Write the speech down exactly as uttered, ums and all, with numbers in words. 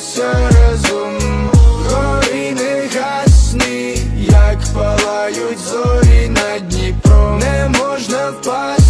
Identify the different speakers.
Speaker 1: тримайся разом, гори не гасні, як палають зорі над Дніпром. Не можна впасти